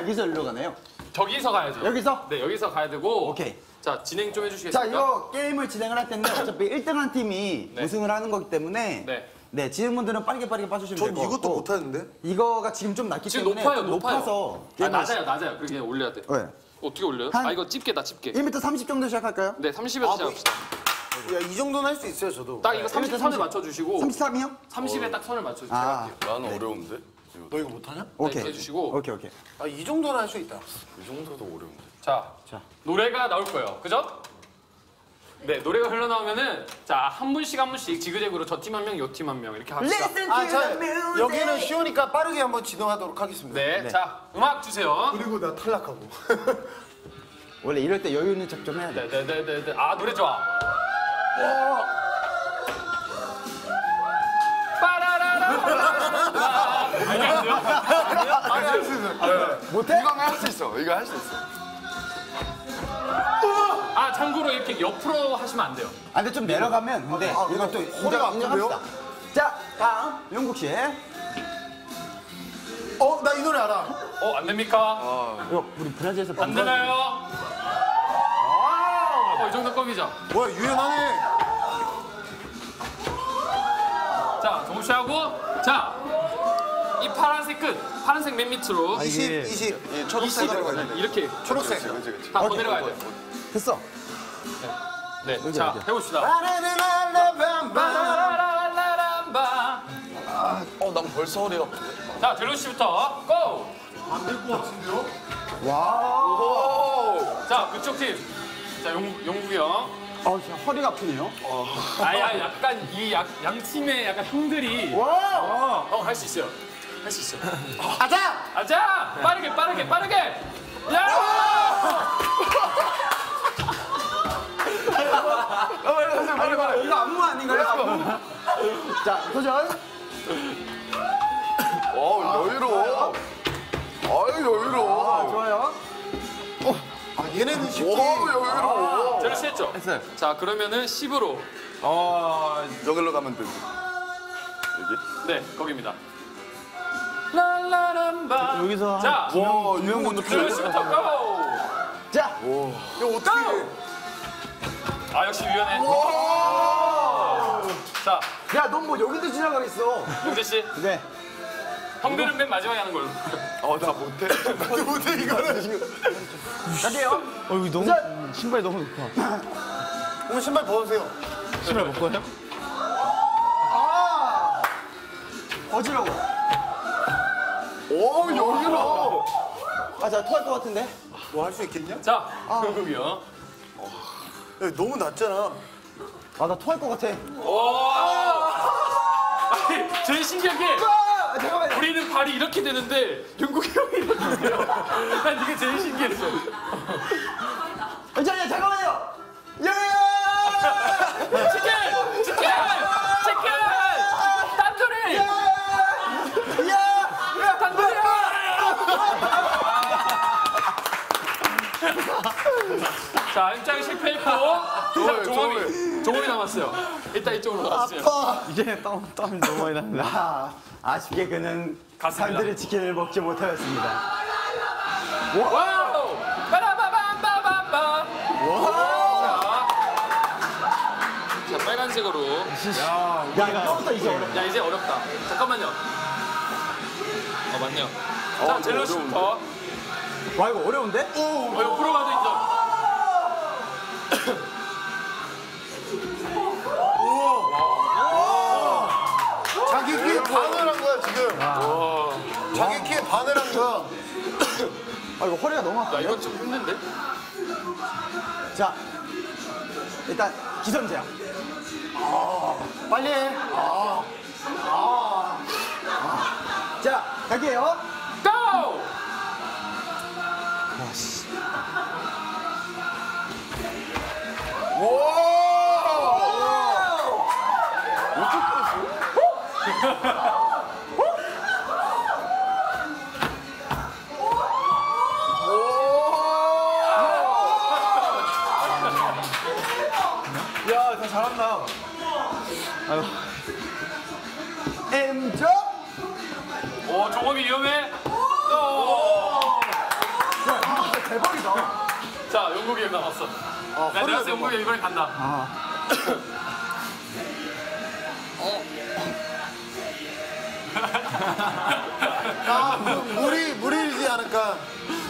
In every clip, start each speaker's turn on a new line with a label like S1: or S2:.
S1: 여기서 일로 가나요?
S2: 저기서 가야죠.
S1: 여기서?
S2: 네, 여기서 가야 되고.
S1: 오케이.
S2: 자, 진행 좀 해주시겠습니까?
S1: 자, 이거 게임을 진행을 할 텐데 어차피 1등한 팀이
S2: 네.
S1: 우승을 하는 거기 때문에 네, 지는 분들은 빠르게 빠져주시면 될 것 같고.
S3: 전 이것도 못하는데?
S1: 이거가 지금 좀 낮기
S2: 지금
S1: 때문에
S2: 높아요.
S1: 높아서
S2: 낮아요. 그렇게 올려야 돼.
S1: 네.
S2: 어떻게 올려요?
S1: 한-
S2: 이거 집게다, 집게.
S1: 1m 30 정도 시작할까요?
S2: 네, 30에서 시작합시다.
S3: 야, 이 정도는 할 수 있어요, 저도.
S2: 딱 이거 30 선을 맞춰주시고
S1: 33이요?
S2: 30에 딱 선을 맞춰주세요.
S1: 아.
S4: 나는 어려운데?
S3: 너 이거 못하냐?
S1: 오케이.
S2: 이렇게 해주시고.
S1: 오케이.
S3: 아, 이 정도는 할 수 있다.
S4: 이 정도도 어려운데.
S2: 자, 노래가 나올 거예요. 그죠? 네, 노래가 흘러나오면은 자, 한 분씩 지그재그로 저 팀 한 명, 요 팀 한 명 이렇게 합시다.
S1: Listen
S3: 아,
S1: to
S3: 자,
S1: the music.
S3: 여기는 쉬우니까 빠르게 한번 진행하도록 하겠습니다.
S2: 네, 자, 음악 주세요.
S3: 그리고 나 탈락하고.
S1: 원래 이럴 때 여유 있는 척 좀 해야 돼.
S2: 네. 아, 노래 좋아. 빠라라라. 안녕하세요.
S1: 못해?
S4: 이거 할 수 있어. 이거 할 수 있어.
S2: 아, 참고로 이렇게 옆으로 하시면 안 돼요.
S1: 아, 근데 좀 내려가면 근데 이것도
S3: 허리가
S1: 인정합시다. 자, 다음 용국 씨.
S3: 나 이 노래 알아.
S2: 안 됩니까?
S1: 이거 우리 브라질에서
S2: 안 되나요? 이 정도 껌이죠.
S3: 뭐야, 유연하네.
S2: 자, 정우 씨 하고, 자, 이 파란색 끝, 파란색 맨 밑으로
S3: 20.
S4: 이 초록색으로 가야 돼.
S2: 이렇게
S3: 초록색.
S4: 그렇지.
S2: 다 더 내려가야 돼요.
S1: 됐어.
S2: 네, 자, 해봅시다.
S4: 난 벌써 허리가 아픈데.
S2: 자, 델로 씨부터 고!
S3: 안 될 것 같은데요?
S2: 자, 그쪽 팀. 자, 용국이 형.
S1: 진짜 허리가 아프네요.
S2: 약간 이 양 팀의 약간 형들이
S1: 와!
S2: 할 수 있어요. 할 수 있어요.
S3: 아자!
S2: 아자! 빠르게! 야!
S1: 이거 안무 아닌가요? 안무? 자, 도전.
S4: 여유로워. 아유, 여유로워.
S1: 좋아요.
S3: 얘네는 쉽지.
S4: 여유로워.
S2: 델로 씨 했죠?
S1: 했어요.
S2: 자, 그러면은 10으로.
S4: 여기로 가면 되지. 여기?
S2: 네, 거기입니다. 랄라람바.
S1: 여기서
S2: 자,
S4: 이런 건
S2: 델로 씨부터 고!
S1: 자,
S3: 이거 어떻게 해?
S2: 아, 역시 유연해. 자,
S1: 야, 넌 뭐 여기도 지나가겠어.
S2: 용재 씨.
S1: 네.
S2: 형들은 맨 마지막에 하는 걸로.
S4: 나 못해.
S3: 못해, 이거는 지금.
S1: 갈게요.
S5: 여기 너무 신발이 너무 높아.
S3: 그럼 신발 벗으세요.
S5: 신발 벗고요?
S1: 어지러워.
S4: 여유로워.
S1: 자, 토할 것 같은데?
S3: 뭐 할 수 있겠냐?
S2: 자, 용국이 형.
S3: 야, 너무 낮잖아.
S1: 나 토할 것 같아.
S2: 아니, 제일 신기한 게
S1: 잠깐만요.
S2: 우리는 발이 이렇게 되는데 용국이 형이 이렇게 돼요. 난 이게 제일 신기했어.
S1: 잠깐만요. 야!
S2: 치킨! 단소리! 단소리야! 자, 임장 실패했고 종업이 남았어요. 일단 이쪽으로 가주세요.
S5: 이제 땀이 너무 많이 나는데.
S1: 아쉽게 그는
S2: 갔습니다.
S1: 산들의 치킨을 먹지 못하였습니다.
S2: 와우! 빠라바밤바밤바! 자, 빨간색으로.
S1: 야, 이거부터 이제 어렵다.
S2: 야, 이제 어렵다. 잠깐만요. 맞네요. 자, 젤로 씨부터.
S1: 와, 이거 어려운데?
S2: 옆으로 가도 인정.
S3: 자기 키에 반을 한 거야, 지금. 자기 키에 반을 한 거야.
S1: 이거 허리가 너무 아파.
S2: 야, 이건 좀 힘든데?
S1: 자, 일단 기선제압.
S3: 빨리 해.
S1: 자, 갈게요.
S2: 고!
S5: 야, 다 잘한다.
S1: M조.
S2: 오, 종업이 위험해. 오! 자, 영국이 형 남았어. 내가 봤을 때 영국이 형 이번엔 간다.
S3: 물이지 않을까.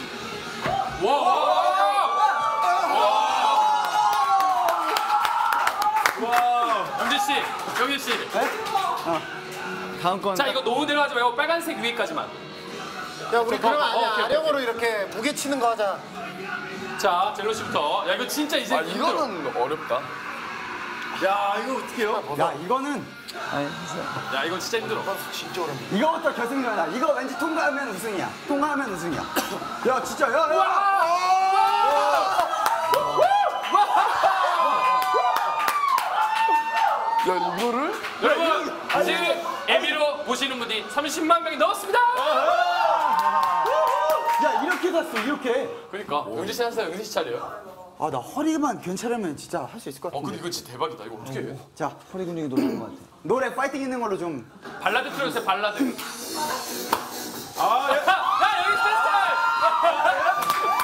S2: 영진 씨.
S5: 다음 건.
S2: 자, 이거 너무 내려가지 말고 빨간색 위에까지만.
S3: 야, 우리 그러면 아니야.
S2: 오케이,
S3: 아령으로 이렇게 무게 치는 거 하자.
S2: 자, 젤로 씨부터. 야, 이거 진짜 이제 힘들어.
S4: 이거는 어렵다.
S5: 야, 이거 어떡해요?
S1: 야 이거는
S5: 아니, 했어요.
S2: 야, 이건 진짜 힘들어.
S3: 진짜 어렵네.
S1: 이거부터 결승전이다. 이거 왠지 통과하면 우승이야. 통과하면 우승이야. 야 진짜 야.
S4: 야, 이거를?
S2: 여러분, 지금 에미로 보시는 분이 30만 명이 넘었습니다.
S1: 야 이렇게 갔어 이렇게.
S2: 그러니까 영진 씨 하세요. 영진 씨 차례요.
S1: 아 나 허리만 괜찮으면 진짜 할 수 있을 것
S2: 근데
S1: 같은데.
S2: 이거 진짜 대박이다. 이거 어떻게 해?
S1: 자 허리 근육이 놀라는 것 같아. 노래 파이팅 있는 걸로 좀.
S2: 발라드 틀어주세요. 발라드. 야, 여기 스타일.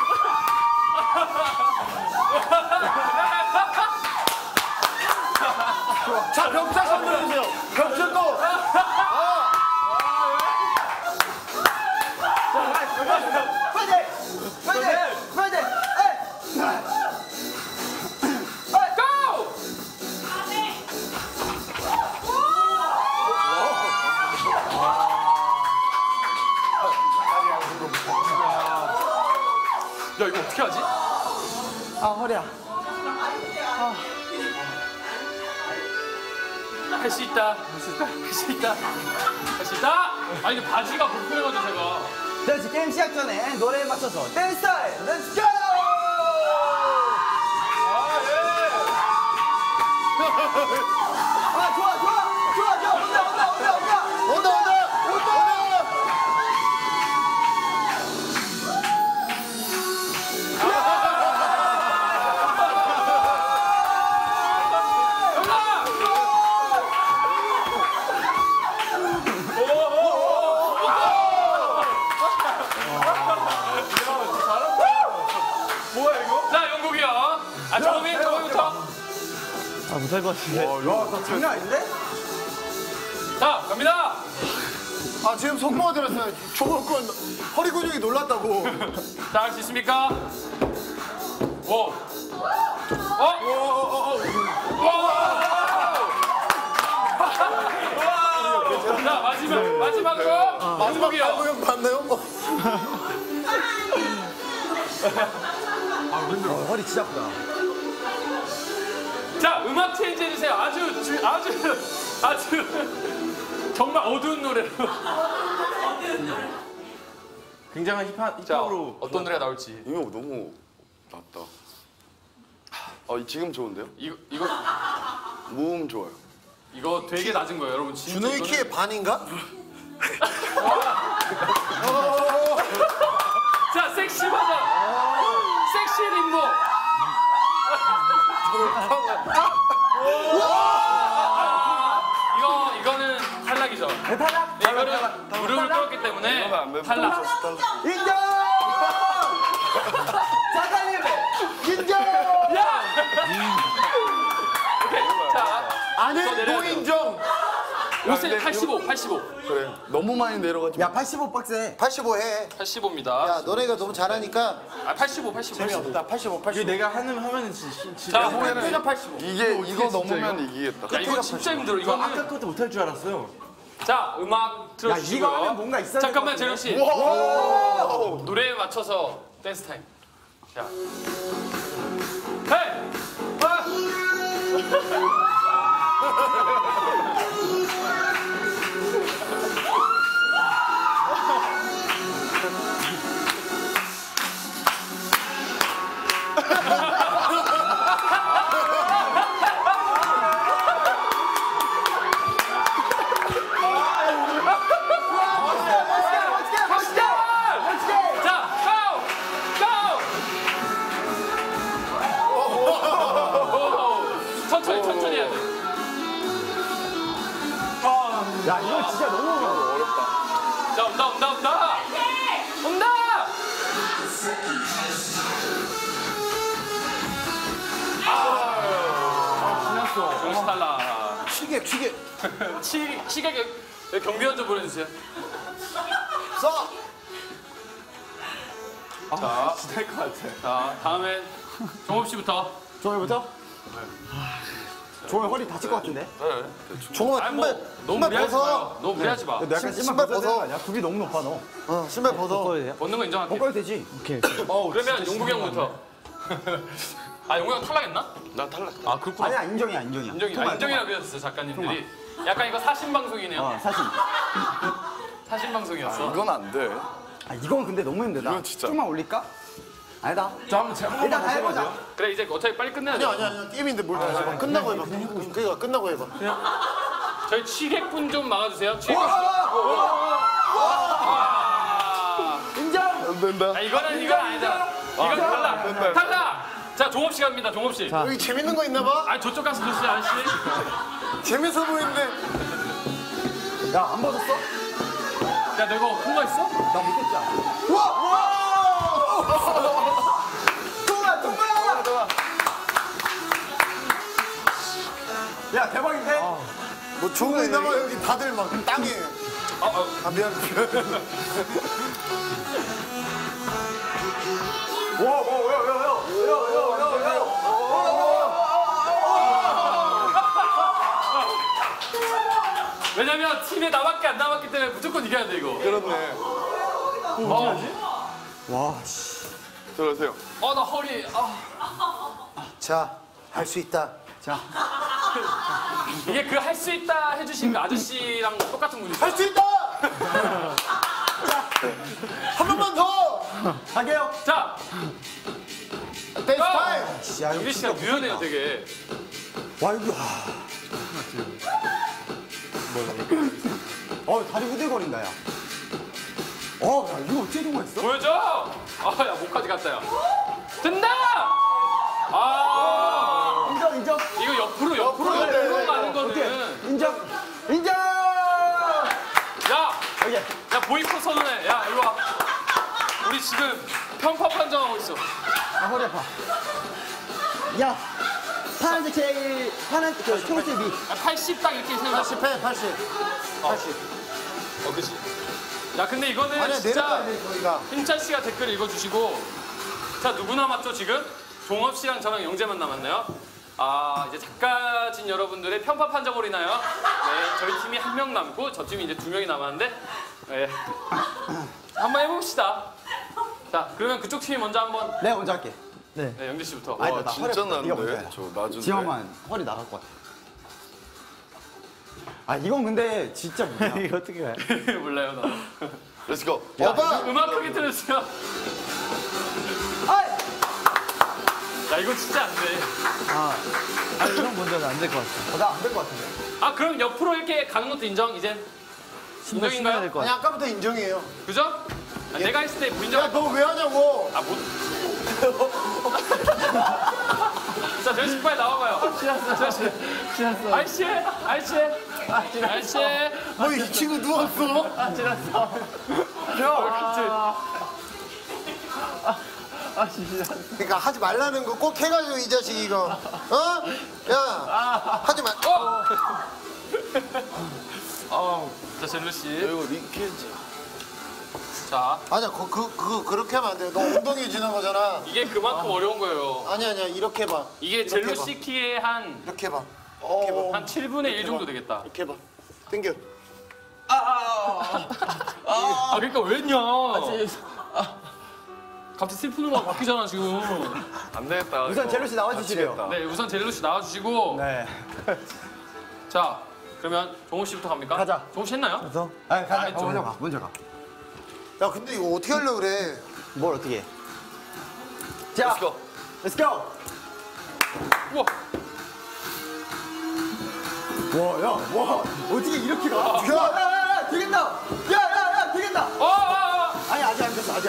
S3: 자, 벽차 손 들어주세요. 벽차 또.
S2: 고! 야, 이거 어떻게 하지?
S1: 아 허리야.
S2: 할 수 있다. 할 수 있다. 할 수 있다. 할 수 있다. 아니, 근데 바지가 불편해가지고 제가.
S1: 자 이제 게임 시작 전에 노래에 맞춰서 댄스 스타일 렛츠 고! 아 좋아 온다.
S2: 자, 영국이 형. 아, 정우부터.
S5: 아, 못할 것 같은데.
S1: 야 장난 아닌데?
S2: 자, 갑니다.
S3: 아, 지금 속보가 들었어요. 조건권 허리 근육이 놀랐다고.
S2: 자, 할 수 있습니까? 워. 자, 마지막으로 영국이 형.
S3: 형 맞나요?
S1: 허리 진짜 아프다.
S2: 자, 음악 체인지 해주세요. 아주 정말 어두운 노래로.
S5: 굉장한
S2: 자,
S5: 힙합으로.
S2: 어떤 노래가 나올지.
S4: 이거 너무 낮다. 지금 좋은데요?
S2: 이거
S4: 무음 좋아요.
S2: 이거 되게 낮은 거예요, 여러분. 진짜
S3: 준호의
S2: 이거는-
S3: 키의 반인가?
S2: 자, 섹시 버전. 섹시 림보. 이거는 탈락이죠.
S1: 탈락?
S2: 네, 이거는 무릎을 꿇었기 때문에
S4: 이거는 안 맵다.
S2: 탈락.
S1: 인정! 작가님 인정!
S2: 야! 오케이. 자,
S3: 아니,
S2: 더 내려야 돼요.
S3: 노인정.
S2: 85.
S4: 그래. 너무 많이 내려가지고.
S1: 야 85박스에
S3: 85 해.
S2: 85입니다.
S3: 야, 너네가 너무 잘하니까
S2: 85.
S3: 재미없다. 85.
S5: 이게 내가 하면은 진짜.
S2: 자,
S3: 백배가 85.
S4: 이거 넘으면 이기겠다.
S2: 야, 이거 진짜 힘들어. 이거는.
S5: 아까 것도 못할 줄 알았어요.
S2: 자, 음악 틀어주시고요.
S1: 이거 하면 뭔가 있어야
S2: 잠깐만,
S1: 될 것
S2: 재령 씨. 노래에 맞춰서 댄스 타임. 자. 헤이! 자, 고! 천천히 해야 돼.
S3: 취객.
S2: 시계 경비원 좀 보내주세요.
S3: 써.
S2: 자,
S5: 지날 것 같아.
S2: 자, 다음엔 종업 씨부터.
S1: 종호부터? 종호 허리 다칠 것 같은데?
S3: 종호가
S2: 아니 뭐
S3: 신발
S2: 너무
S3: 신발
S2: 무리하지
S3: 벗어.
S2: 마요. 너무 무리하지 마.
S1: 너 약간
S3: 신발
S1: 신발 벗어야 되는
S3: 벗어.
S1: 거 아니야? 굽이 너무 높아 너.
S3: 신발 벗어.
S2: 벗는 거 인정할게.
S1: 벗어야 되지.
S2: 그러면 용국이 형부터. 아, 용국이 형 탈락했나?
S4: 나 탈락.
S2: 아, 그렇구나.
S1: 아니야 인정이야.
S2: 인정이라고 그랬어 작가님들이. 약간 이거 사신 방송이네요.
S1: 사실.
S2: 사신 방송이었어.
S4: 이건 안 돼.
S1: 아 이건 근데 너무 힘들다.
S4: 이건 진짜.
S1: 좀만 올릴까? 아니다.
S5: 저 한번 제가
S1: 일단 다 해보자.
S2: 그래 이제 어차피 빨리 끝내야 돼.
S3: 아니야. 게임인데 뭘 다시 해봐. 끝나고 해봐. 그러니까 끝나고 해봐.
S2: 저희 취객분 좀 막아주세요. 취객분.
S1: 인정.
S4: 안 된다.
S2: 아, 이건 아니다. 이건 탈락. 탈락. 자, 종업 씨 갑니다. 종업 씨.
S3: 여기 재밌는 거 있나 봐.
S2: 아, 저쪽 가서 보세요, 아저씨.
S3: 재밌어 보이는데.
S1: 야 안 벗었어?
S2: 야, 너 이거 통과했어?
S1: 나 못했지. 우와. 통과. 야 대박인데?
S3: 뭐 좋은 거 있나 봐. 여기 다들 막 땅에. 아 미안.
S2: 왜냐면 팀에 나밖에 안 남았기 때문에 무조건 이겨야 돼 이거.
S4: 그렇네.
S1: 와 씨.
S4: 들어오세요.
S2: 나 허리.
S3: 자, 할 수 있다.
S1: 자
S2: 이게 그 할 수 있다 해주신 그 아저씨랑 똑같은 분이죠.
S3: 할 수 있다. 한 번만 더.
S1: 할게요.
S2: 자,
S3: 댄스
S2: 고!
S3: 타임.
S1: 야
S2: 유리 씨가 유연해요 되게.
S1: 와 이거. 다리 후들거린다 야. 야 이거 어떻게 통과했어?
S2: 보여줘. 야 목까지 갔다 야. 된다. 아,
S1: 인정.
S2: 이거 옆으로 가는 거는.
S1: 인정.
S2: 야,
S1: 오케이.
S2: 야 보이프 선언해. 야 이리 와. 우리 지금 편파 판정하고 있어.
S1: 아 허리 아파. 야 파란색 제일 파란색 초록색 위.
S2: 80 딱 이렇게 생각.
S3: 80해 80.
S2: 그렇지. 야 근데 이거는
S3: 아니야
S2: 진짜
S3: 내려가야 돼 거기가.
S2: 힘찬 씨가 댓글 읽어주시고. 자 누구 남았죠 지금? 종업 씨랑 저랑 영재만 남았네요. 아 이제 작가진 여러분들의 편파 판정으로 인하여 네, 저희 팀이 한 명 남고 저 팀이 이제 2명이 남았는데 네. 한번 해봅시다. 자 그러면 그쪽 팀이 먼저 한번.
S1: 내가 먼저 할게.
S2: 네, 영재 씨부터.
S1: 아니,
S4: 와
S1: 나
S4: 진짜
S1: 허리 아파. 네가 먼저
S4: 난데.
S1: 해라.
S4: 저 낮은데.
S1: 지영만 허리 나갈 것 같아. 아 이건 근데 진짜 뭐야?
S5: 이거 어떻게 해?
S2: 몰라요 나.
S4: Let's go.
S3: 오빠.
S2: 음악 크게 틀어주세요.
S1: 아이!
S2: 야 이거 진짜 안 돼.
S5: 형 먼저는 안 될 것 같아.
S1: 나 안 될 것 같은데.
S2: 아 그럼 옆으로 이렇게 가는 것도 인정 이제?
S5: 신나야
S2: 인정인가요?
S5: 될것
S3: 아니
S5: 같아.
S3: 아까부터 인정이에요.
S2: 그죠? 아, 내가 했을 때 인정.
S3: 야 너 왜 하냐고.
S2: 아 못. 자 저희 빨리 나와봐요.
S5: 신났어.
S2: 아이씨.
S3: 뭐 이 친구 누웠어? 그러니까 하지 말라는 거 꼭 해가지고 이 자식 이거. 야 하지 마.
S2: 자 젤루 씨.
S4: 이거 리케지.
S2: 자
S3: 아니야 그거 그렇게 하면 안 돼요. 너 엉덩이 지는 거잖아.
S2: 이게 그만큼 어려운 거예요.
S3: 아니야 이렇게 해봐.
S2: 이게
S3: 이렇게
S2: 젤루
S3: 해봐.
S2: 씨 키의 한
S3: 이렇게 해봐.
S2: 한 7분의 1 정도 되겠다.
S3: 이렇게 해봐. 당겨.
S2: 아 그러니까 왜 했냐? 갑자기 슬픈 음악 바뀌잖아 지금.
S4: 안 되겠다.
S1: 우선
S4: 이거.
S1: 젤루 씨 나와주시래요.
S4: 미치겠다.
S2: 네 우선 젤루 씨 나와주시고.
S1: 네.
S2: 자 그러면 종호 씨부터 갑니까?
S1: 가자.
S2: 종호 씨 했나요?
S5: 그래서
S1: 아 가자.
S2: 안 했죠.
S1: 먼저 가.
S3: 야 근데 이거 어떻게 하려고 그래?
S1: 뭘 어떻게 해? 자,
S4: Let's go.
S1: Let's go.
S2: 우와.
S1: 와, 어떻게 이렇게 가? 야, 되겠다. 야, 되겠다. 아니 아직 안 됐어.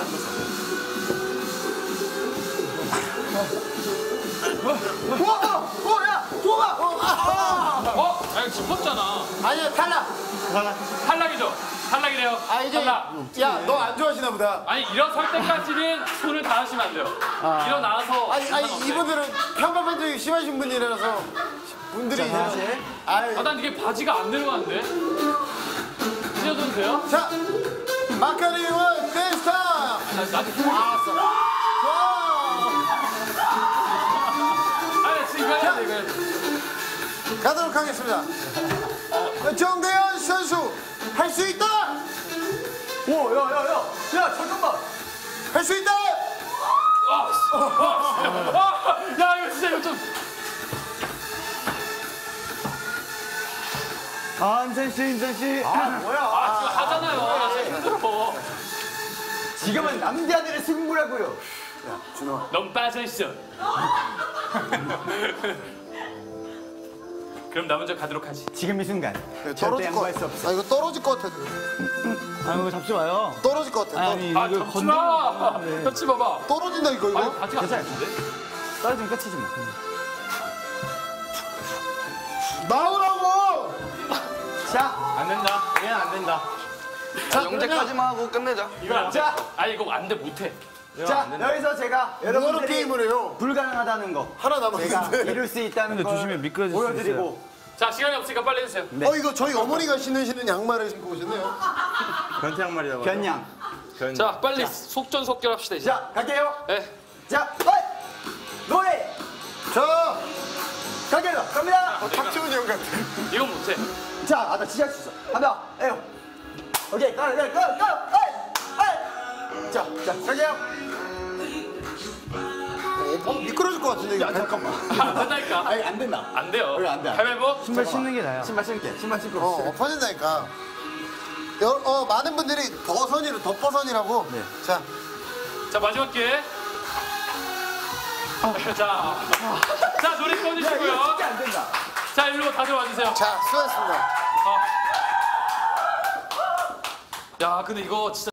S1: 야, 도마.
S2: 아니 짚었잖아.
S3: 아니야 탈락.
S2: 탈락이죠. 탈락이래요.
S3: 아 이제
S2: 탈락.
S3: 야 너 안 좋아하시나 보다.
S2: 아니 일어설 때까지는 손을 다 하시면 안 돼요. 일어나서.
S3: 아니 이분들은 평가 판정이 심하신 분이라서 분들이
S1: 자,
S3: 이제.
S1: 다시.
S3: 아이.
S2: 아, 난 이게 바지가 안 내려가는데? 찢어도 돼요?
S3: 자, 마카리와 댄스타.
S2: 나도
S3: 알았어. 좋아.
S2: 아니, 지금 이거 해야 돼, 이거 해야 돼.
S3: 가도록 하겠습니다. 정대현 선수 할 수 있다.
S1: 오, 야, 잠깐만.
S3: 할 수 있다.
S2: 야, 이거 진짜 이거 좀.
S5: 한sen 씨, 인sen 씨.
S1: 뭐야?
S2: 아, 지금 하잖아요. 나 진짜 힘들어.
S1: 지금은 남자들의 승부라고요.
S2: 너무 빠져있어. 그럼 나 먼저 가도록 하지.
S1: 지금 이 순간 절대
S3: 떨어질 것
S1: 양보할 수 없어.
S3: 같아. 아, 이거 떨어질 것 같아.
S5: 아, 이거 잡지 마요.
S3: 떨어질 것 같아.
S5: 아니,
S2: 아,
S5: 이거
S2: 잡지 마! 잡지 마봐.
S3: 떨어진다 이거 이거.
S2: 아니, 바지가 안 되는데?
S1: 떨어지면 끝이지 뭐.
S3: 나오라고.
S1: 자,
S2: 안 된다. 얘는 안 된다.
S4: 자, 영재까지만 하고 끝내자.
S2: 이거 안 돼.
S1: 자.
S2: 아, 이거 안 돼, 못해.
S1: 자, 여기서 제가
S3: 뭐하러
S1: 여러분들이
S3: 게임을 해요?
S1: 불가능하다는 거
S3: 하나
S1: 제가
S3: 남았는데.
S1: 이룰 수 있다는
S5: 근데
S1: 걸
S5: 조심해, 미끄러질 수
S1: 보여드리고
S2: 자, 시간이 없으니까 빨리 해주세요.
S1: 네.
S3: 이거 저희 어머니가 신으시는 양말을 신고 오셨네요.
S5: 변태 양말이라고.
S1: 변양.
S2: 자, 빨리 속전속결 합시다, 이제.
S1: 자, 갈게요.
S2: 네.
S1: 자, 노래
S3: 자,
S1: 갈게요. 갑니다.
S3: 탁지훈 형 같아.
S2: 이건 못해.
S1: 자, 나 진짜 할 수 있어. 간다. 에요. 오케이, 고. 자, 갈게요.
S3: 미끄러질 것 같은데 이거.
S1: 잠깐만.
S2: 안 된다니까.
S1: 아니, 안 된다.
S2: 안 돼요.
S1: 왜 안 돼?
S2: 가위바위보?
S5: 신발 신는 게 나아요.
S1: 신발 신을게. 신발 신고.
S3: 엎어진다니까. 많은 분들이 덧버선이라고.
S1: 네.
S3: 자,
S2: 자, 마지막 기회. 자, 노래
S1: 야,
S2: 꺼주시고요.
S1: 이거 진짜 안 된다.
S2: 자, 일로 다들 와주세요.
S3: 자, 수고하셨습니다.
S2: 야, 근데 이거 진짜.